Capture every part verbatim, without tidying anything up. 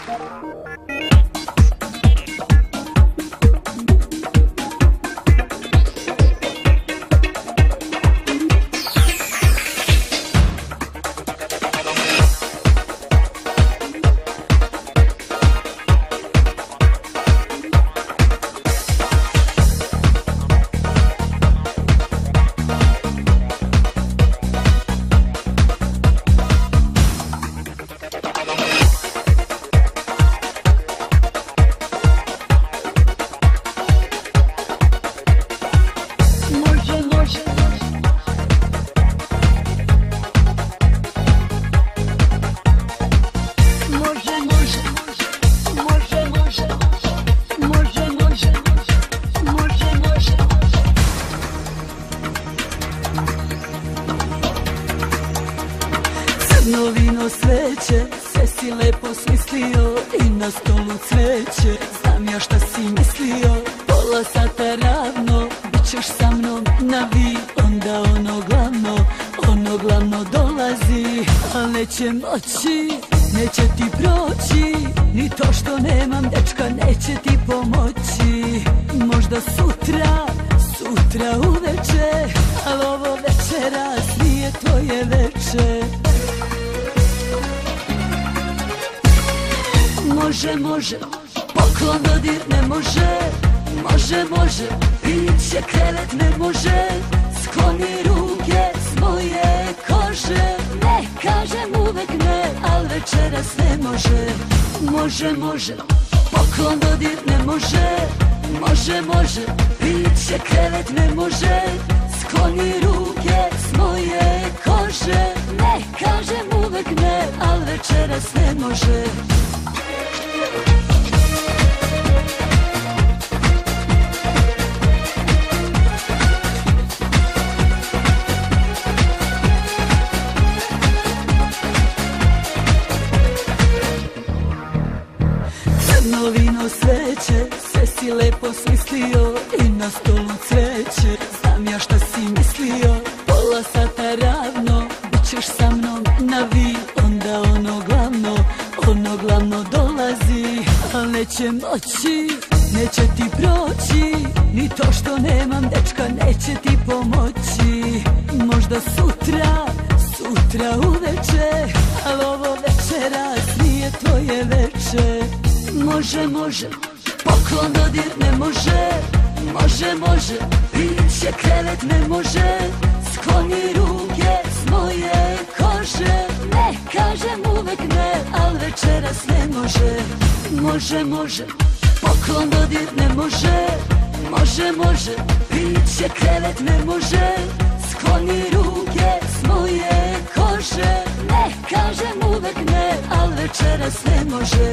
Crno vino sveće, sve si lepo smislio i na stolu cveće. Znam ja šta si mislio, pola sata ravno, bit ćeš sa mnom na vi. Onda ono glavno, ono glavno dolazi, al neće moći, neće ti proći, ni to što nemam dečka neće ti pomoći. Možda sutra, sutra uveče, al ovo večeras nije tvoje veče. Može, može, poklon dodir ne može, može, može, biće krevet ne može. Skloni ruke s moje kože, ne kažem uvek ne, al večeras ne može. Može, može, poklon dodir ne može, može, može, biće krevet ne može. Skloni ruke s moje kože, ne kažem uvek ne, al večeras ne može. Crno vino sveće, sve si lepo smislio i na stolu cveće. Znam ja šta si mislio, pola sata ravno, bit ćeš sa mnom na vi. Onda ono glavno, ono glavno dolazi, al neće moći, neće ti proći, ni to što nemam dečka neće ti pomoći. Možda sutra, sutra uveče, al ovo večeras nije tvoje veče. Može, može, poklon dodir ne može, može, može, biće krevet ne može. Skloni ruke s moje kože, ne kažem uvek ne, al večeras ne može. Može, može, poklon dodir ne može, može, može, biće krevet ne može. Skloni ruke s moje kože, ne kažem uvek ne, al večeras ne može.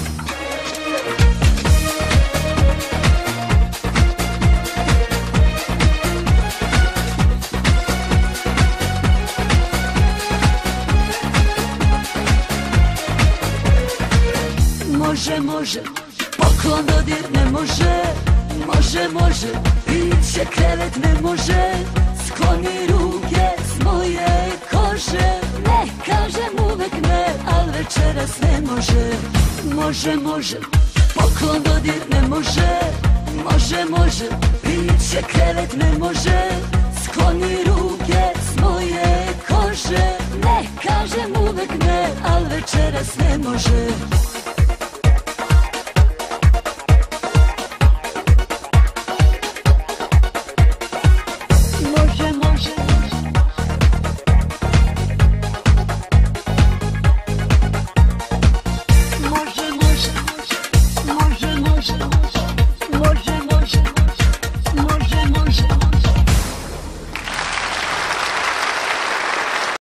Može, može, poklon dodir ne može, može, može, biće krevet ne može. Skloni ruke s moje kože, ne kažem uvek ne, al večeras ne može. Može, može, poklon dodir ne može, može, može, biće krevet ne može. Skloni ruke s moje kože, ne kažem uvek ne, al večeras ne može.